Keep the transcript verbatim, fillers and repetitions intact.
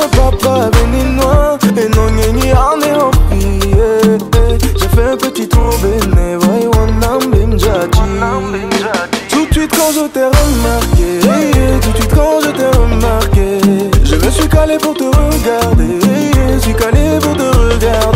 papa béninois. Et non, n'y n'y en est au pied. J'ai fait un petit tour béné, voyons, on tout de suite quand je t'ai remarqué, tout de suite quand je t'ai remarqué, je me suis calé pour te regarder, je suis calé pour te regarder.